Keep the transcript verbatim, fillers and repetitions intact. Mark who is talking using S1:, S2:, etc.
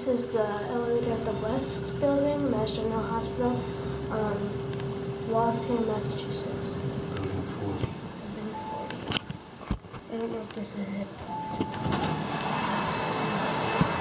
S1: is the elevator at the West Building, Mass General Hospital, um, Waltham, Massachusetts.
S2: Building forty.
S1: Building forty. I don't know if this is it.